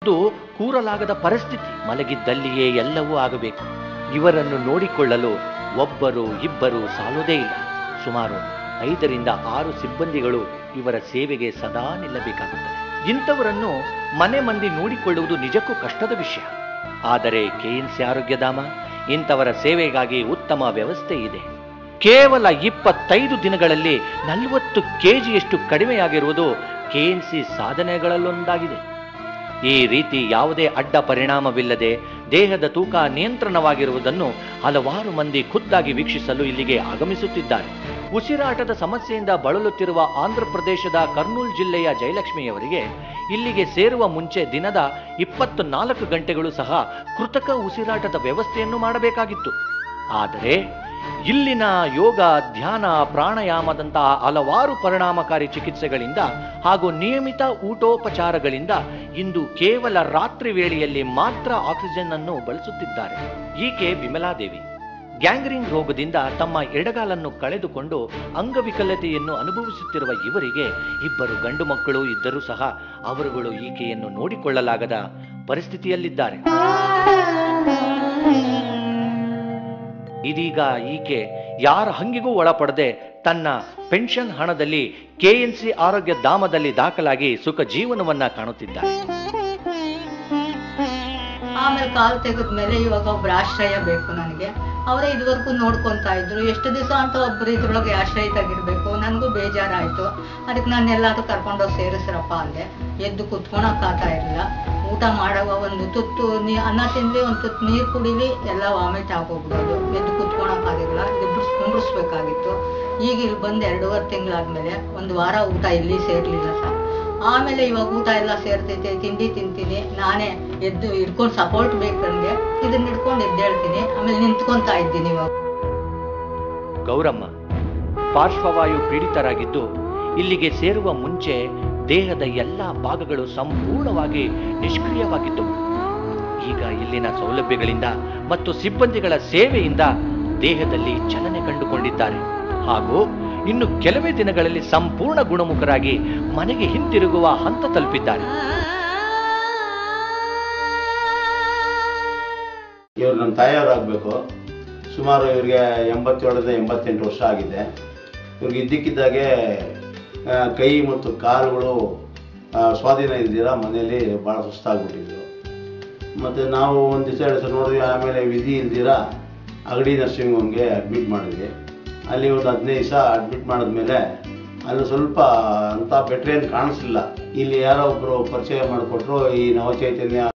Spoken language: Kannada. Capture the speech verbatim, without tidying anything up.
ಇದು ಕೂರಲಾಗದ ಪರಿಸ್ಥಿತಿ. ಮಲಗಿದ್ದಲ್ಲಿಯೇ ಎಲ್ಲವೂ ಆಗಬೇಕು. ಇವರನ್ನು ನೋಡಿಕೊಳ್ಳಲು ಒಬ್ಬರು ಇಬ್ಬರು ಸಾಲೋದೇ ಇಲ್ಲ. ಸುಮಾರು ಐದರಿಂದ ಆರು ಸಿಬ್ಬಂದಿಗಳು ಇವರ ಸೇವೆಗೆ ಸದಾ ನಿಲ್ಲಬೇಕಾಗುತ್ತದೆ. ಇಂಥವರನ್ನು ಮನೆ ಮಂದಿ ನೋಡಿಕೊಳ್ಳುವುದು ನಿಜಕ್ಕೂ ಕಷ್ಟದ ವಿಷಯ. ಆದರೆ ಕೆಎನ್ಸಿ ಆರೋಗ್ಯಧಾಮ ಇಂಥವರ ಸೇವೆಗಾಗಿ ಉತ್ತಮ ವ್ಯವಸ್ಥೆ ಇದೆ. ಕೇವಲ ಇಪ್ಪತ್ತೈದು ದಿನಗಳಲ್ಲಿ ನಲವತ್ತು ಕೆಜಿಯಷ್ಟು ಕಡಿಮೆಯಾಗಿರುವುದು ಕೆಎನ್ಸಿ ಸಾಧನೆಗಳಲ್ಲೊಂದಾಗಿದೆ. ಈ ರೀತಿ ಯಾವುದೇ ಅಡ್ಡ ಪರಿಣಾಮವಿಲ್ಲದೆ ದೇಹದ ತೂಕ ನಿಯಂತ್ರಣವಾಗಿರುವುದನ್ನು ಹಲವಾರು ಮಂದಿ ಖುದ್ದಾಗಿ ವೀಕ್ಷಿಸಲು ಇಲ್ಲಿಗೆ ಆಗಮಿಸುತ್ತಿದ್ದಾರೆ. ಉಸಿರಾಟದ ಸಮಸ್ಯೆಯಿಂದ ಬಳಲುತ್ತಿರುವ ಆಂಧ್ರ ಪ್ರದೇಶದ ಕರ್ನೂಲ್ ಜಿಲ್ಲೆಯ ಜಯಲಕ್ಷ್ಮಿಯವರಿಗೆ ಇಲ್ಲಿಗೆ ಸೇರುವ ಮುಂಚೆ ದಿನದ ಇಪ್ಪತ್ತು ನಾಲ್ಕು ಗಂಟೆಗಳು ಸಹ ಕೃತಕ ಉಸಿರಾಟದ ವ್ಯವಸ್ಥೆಯನ್ನು ಮಾಡಬೇಕಾಗಿತ್ತು. ಆದರೆ ಇಲ್ಲಿನ ಯೋಗ, ಧ್ಯಾನ, ಪ್ರಾಣಾಯಾಮದಂತಹ ಹಲವಾರು ಪರಿಣಾಮಕಾರಿ ಚಿಕಿತ್ಸೆಗಳಿಂದ ಹಾಗೂ ನಿಯಮಿತ ಊಟೋಪಚಾರಗಳಿಂದ ಇಂದು ಕೇವಲ ರಾತ್ರಿ ವೇಳೆಯಲ್ಲಿ ಮಾತ್ರ ಆಕ್ಸಿಜನ್ ಅನ್ನು ಬಳಸುತ್ತಿದ್ದಾರೆ. ಈಕೆ ವಿಮಲಾದೇವಿ ಗ್ಯಾಂಗ್ರೀನ್ ರೋಗದಿಂದ ತಮ್ಮ ಎಡಗಾಲನ್ನು ಕಳೆದುಕೊಂಡು ಅಂಗವಿಕಲತೆಯನ್ನು ಅನುಭವಿಸುತ್ತಿರುವ ಇವರಿಗೆ ಇಬ್ಬರು ಗಂಡು ಮಕ್ಕಳು ಇದ್ದರೂ ಸಹ ಅವರುಗಳು ಈಕೆಯನ್ನು ನೋಡಿಕೊಳ್ಳಲಾಗದ ಪರಿಸ್ಥಿತಿಯಲ್ಲಿದ್ದಾರೆ. ಇದೀಗ ಈಕೆ ಯಾರ ಹಂಗಿಗೂ ಒಳಪಡದೆ ತನ್ನ ಪೆನ್ಷನ್ ಹಣದಲ್ಲಿ ಕೆಎನ್ಸಿ ಆರೋಗ್ಯ ಧಾಮದಲ್ಲಿ ದಾಖಲಾಗಿ ಸುಖ ಜೀವನವನ್ನ ಕಾಣುತ್ತಿದ್ದಾರೆ. ಆಮೇಲೆ ಕಾಲು ತೆಗೆದ್ಮೇಲೆ ಇವಾಗ ಒಬ್ರು ಆಶ್ರಯ ಬೇಕು ನನಗೆ. ಅವರೇ ಇದುವರೆಗೂ ನೋಡ್ಕೊಂತಾ ಇದ್ರು. ಎಷ್ಟು ದಿವಸ ಅಂತ ಒಬ್ರು ಇದ್ರೊಳಗೆ ಆಶ್ರಯ ತೆಗಿರ್ಬೇಕು. ನನಗೂ ಬೇಜಾರಾಯ್ತು. ಅದಕ್ಕೆ ನಾನು ಎಲ್ಲಾದ್ರೂ ಕರ್ಕೊಂಡೋಗಿ ಸೇರಿಸ್ರಪ್ಪ ಅಂದೆ. ಎದ್ದು ಕುತ್ಕೊಳಕ್ ಆಗ್ತಾ ಇರಲಿಲ್ಲ. ಊಟ ಮಾಡುವ ಒಂದು ತುತ್ತು ನೀ ಅನ್ನ ತಿನ್ಲಿ, ಒಂದು ತುತ್ತು ನೀರು ಕುಡಿಲಿ, ಎಲ್ಲ ವಾಮಿಟ್ ಆಗೋಗ್ಬಿಡೋದು. ಎದ್ದು ಕುತ್ಕೊಳಕ್ ಆಗಿರಲಿಲ್ಲ. ಇಬ್ಬರು ಕುಂಡ್ರಿಸ್ಬೇಕಾಗಿತ್ತು. ಈಗ ಇಲ್ಲಿ ಬಂದು ಎರಡೂವರೆ ತಿಂಗಳಾದ್ಮೇಲೆ ಒಂದು ವಾರ ಊಟ ಇಲ್ಲಿ ಸೇರ್ಲಿಲ್ಲ ಸರ್. ಆಮೇಲೆ ಇವಾಗ ಊಟ ಎಲ್ಲ ಸೇರ್ತೈತೆ, ತಿಂಡಿ ತಿಂತೀನಿ. ನಾನೇ ಎದ್ದು ಹಿಡ್ಕೊಂಡು ಸಪೋರ್ಟ್ ಬೇಕು ನನಗೆ. ಇದನ್ನ ಹಿಡ್ಕೊಂಡು ಎದ್ದೇಳ್ತೀನಿ. ಆಮೇಲೆ ನಿಂತ್ಕೊಂತಾ ಇದ್ದೀನಿ. ಇವಾಗ ಗೌರಮ್ಮ ಪಾರ್ಶ್ವವಾಯು ಪೀಡಿತರಾಗಿದ್ದು ಇಲ್ಲಿಗೆ ಸೇರುವ ಮುಂಚೆ ದೇಹದ ಎಲ್ಲಾ ಭಾಗಗಳು ಸಂಪೂರ್ಣವಾಗಿ ನಿಷ್ಕ್ರಿಯವಾಗಿದ್ದವು. ಈಗ ಇಲ್ಲಿನ ಸೌಲಭ್ಯಗಳಿಂದ ಮತ್ತು ಸಿಬ್ಬಂದಿಗಳ ಸೇವೆಯಿಂದ ದೇಹದಲ್ಲಿ ಚಲನೆ ಕಂಡುಕೊಂಡಿದ್ದಾರೆ ಹಾಗೂ ಇನ್ನು ಕೆಲವೇ ದಿನಗಳಲ್ಲಿ ಸಂಪೂರ್ಣ ಗುಣಮುಖರಾಗಿ ಮನೆಗೆ ಹಿಂತಿರುಗುವ ಹಂತ ತಲುಪಿದ್ದಾರೆ. ಇವ್ರು ನಮ್ಮ ತಾಯಿಯವರಾಗಬೇಕು. ಸುಮಾರು ಇವ್ರಿಗೆ ಎಂಬತ್ತೇಳರಿಂದ ಎಂಬತ್ತೆಂಟು ವರ್ಷ ಆಗಿದೆ. ಇವ್ರಿಗೆ ಇದ್ದಕ್ಕಿದ್ದಾಗೆ ಕೈ ಮತ್ತು ಕಾಲುಗಳು ಸ್ವಾಧೀನ ಇಲ್ದಿರ ಮನೆಯಲ್ಲಿ ಭಾಳ ಸುಸ್ತಾಗ್ಬಿಟ್ಟಿದ್ರು. ಮತ್ತು ನಾವು ಒಂದು ದಿವಸ ಎರಡು ದಿವಸ ನೋಡಿದ್ವಿ. ಆಮೇಲೆ ವಿಧಿ ಇಲ್ದಿರ ಅಗಡಿ ನರ್ಸಿಂಗ್ ಹೋಮ್ಗೆ ಅಡ್ಮಿಟ್ ಮಾಡಿದ್ವಿ. ಅಲ್ಲಿ ಒಂದು ಹದಿನೈದು ದಿವಸ ಅಡ್ಮಿಟ್ ಮಾಡಿದ್ಮೇಲೆ ಅಲ್ಲಿ ಸ್ವಲ್ಪ ಅಂಥ ಬೆಟ್ರೇನು ಕಾಣಿಸ್ಲಿಲ್ಲ. ಇಲ್ಲಿ ಯಾರೋ ಒಬ್ಬರು ಪರಿಚಯ ಮಾಡಿಕೊಟ್ರು. ಈ ನವಚೈತನ್ಯ